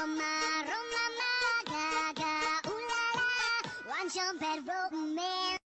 Roma, Roma, Gaga, ooh la la, one jump at romance.